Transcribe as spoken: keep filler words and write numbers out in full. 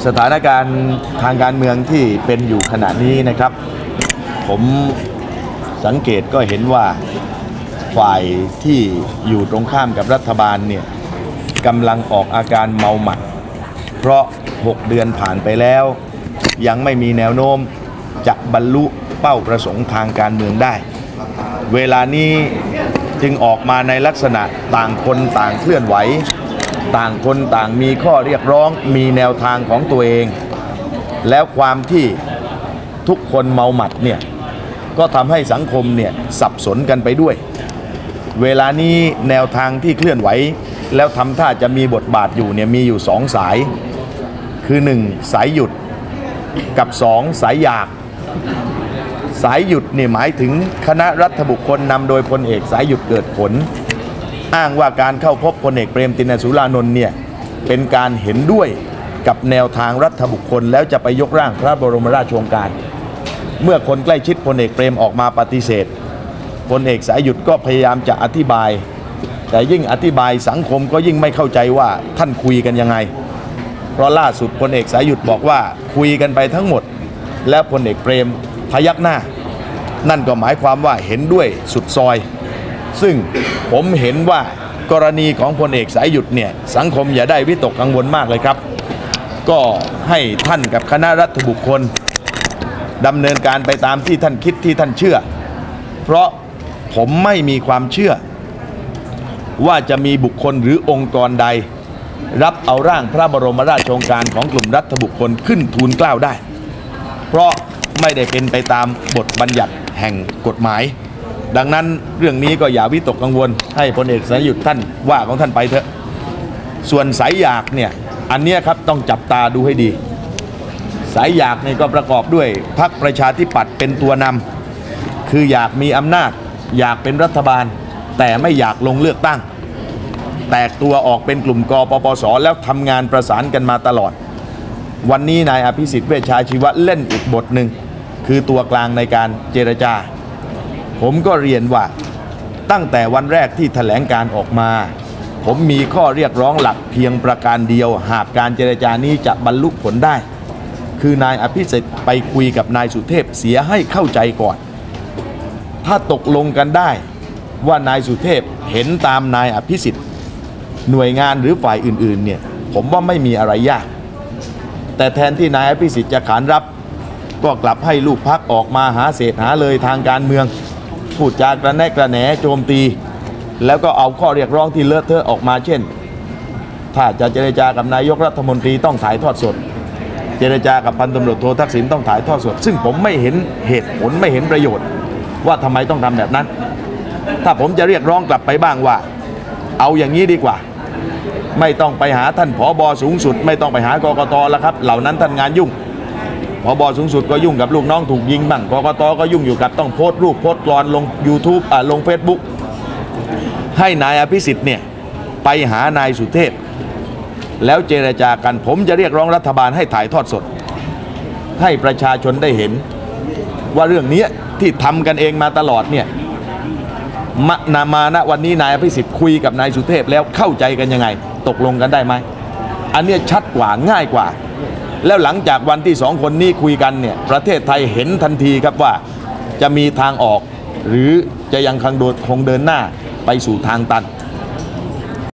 สถานการณ์ทางการเมืองที่เป็นอยู่ขณะนี้นะครับผมสังเกตก็เห็นว่าฝ่ายที่อยู่ตรงข้ามกับรัฐบาลเนี่ยกำลังออกอาการเมาหมัดเพราะหกเดือนผ่านไปแล้วยังไม่มีแนวโน้มจะบรรลุเป้าประสงค์ทางการเมืองได้เวลานี้จึงออกมาในลักษณะต่างคนต่างเคลื่อนไหวต่างคนต่างมีข้อเรียกร้องมีแนวทางของตัวเองแล้วความที่ทุกคนเมาหมัดเนี่ยก็ทำให้สังคมเนี่ยสับสนกันไปด้วยเวลานี้แนวทางที่เคลื่อนไหวแล้วทำท่าจะมีบทบาทอยู่เนี่ยมีอยู่สองสายคือหนึ่งสายหยุดกับสองสายอยากสายหยุดเนี่ยหมายถึงคณะรัฐบุคคลนำโดยพลเอกสายหยุดเกิดผลอ้างว่าการเข้าพบพลเอกเปรมติณสุรานนท์เนี่ยเป็นการเห็นด้วยกับแนวทางรัฐบุคคลแล้วจะไปยกร่างพระบรมราชโองการเมื่อคนใกล้ชิดพลเอกเปรมออกมาปฏิเสธพลเอกสายหยุดก็พยายามจะอธิบายแต่ยิ่งอธิบายสังคมก็ยิ่งไม่เข้าใจว่าท่านคุยกันยังไงเพราะล่าสุดพลเอกสายหยุดบอกว่าคุยกันไปทั้งหมดแล้วพลเอกเปรมพยักหน้านั่นก็หมายความว่าเห็นด้วยสุดซอยซึ่งผมเห็นว่ากรณีของพลเอกสายหยุดเนี่ยสังคมอย่าได้วิตกกังวลมากเลยครับก็ให้ท่านกับคณะรัฐบุคคลดำเนินการไปตามที่ท่านคิดที่ท่านเชื่อเพราะผมไม่มีความเชื่อว่าจะมีบุคคลหรือองค์กรใดรับเอาร่างพระบรมราชโองการของกลุ่มรัฐบุคคลขึ้นทูลเกล้าได้เพราะไม่ได้เป็นไปตามบทบัญญัติแห่งกฎหมายดังนั้นเรื่องนี้ก็อย่าวิตกกังวลให้พลเอกสายหยุดท่านว่าของท่านไปเถอะส่วนสายอยากเนี่ยอันนี้ครับต้องจับตาดูให้ดีสายอยากนี่ก็ประกอบด้วยพรรคประชาธิปัตย์เป็นตัวนำคืออยากมีอำนาจอยากเป็นรัฐบาลแต่ไม่อยากลงเลือกตั้งแตกตัวออกเป็นกลุ่มกปปสแล้วทำงานประสานกันมาตลอดวันนี้นายอภิสิทธิ์เวชชาชีวะเล่นอีกบทหนึ่งคือตัวกลางในการเจรจาผมก็เรียนว่าตั้งแต่วันแรกที่แถลงการออกมาผมมีข้อเรียกร้องหลักเพียงประการเดียวหากการเจรจานี้จะบรรลุผลได้คือนายอภิสิทธิ์ไปคุยกับนายสุเทพเสียให้เข้าใจก่อนถ้าตกลงกันได้ว่านายสุเทพเห็นตามนายอภิสิทธิ์หน่วยงานหรือฝ่ายอื่นๆเนี่ยผมว่าไม่มีอะไรยากแต่แทนที่นายอภิสิทธิ์จะขานรับก็กลับให้ลูกพรรคออกมาหาเศษหาเลยทางการเมืองพูดจากระแนะกระแหนโจมตีแล้วก็เอาข้อเรียกร้องที่เลอะเทอะออกมาเช่นถ้าจะเจรจากับนายกรัฐมนตรีต้องถ่ายทอดสดเจรจากับพันตำรวจโททักษิณต้องถ่ายทอดสดซึ่งผมไม่เห็นเหตุผลไม่เห็นประโยชน์ว่าทำไมต้องทำแบบนั้นถ้าผมจะเรียกร้องกลับไปบ้างว่าเอาอย่างนี้ดีกว่าไม่ต้องไปหาท่านผบ.สูงสุดไม่ต้องไปหากกต.แล้วครับเหล่านั้นท่านงานยุ่งผบ.สูงสุดก็ยุ่งกับลูกน้องถูกยิงบ้างกกต.ก็ยุ่งอยู่กับต้องโพสต์รูปโพสต์กลอนลง YouTube อ่าลง Facebook ให้นายอภิสิทธิ์เนี่ยไปหานายสุเทพแล้วเจรจากันผมจะเรียกร้องรัฐบาลให้ถ่ายทอดสดให้ประชาชนได้เห็นว่าเรื่องนี้ที่ทำกันเองมาตลอดเนี่ยมานามาณวันนี้นายอภิสิทธิ์คุยกับนายสุเทพแล้วเข้าใจกันยังไงตกลงกันได้ไหมอันนี้ชัดกว่าง่ายกว่าแล้วหลังจากวันที่สองคนนี้คุยกันเนี่ยประเทศไทยเห็นทันทีครับว่าจะมีทางออกหรือจะยังคงเดินหน้าไปสู่ทางตัน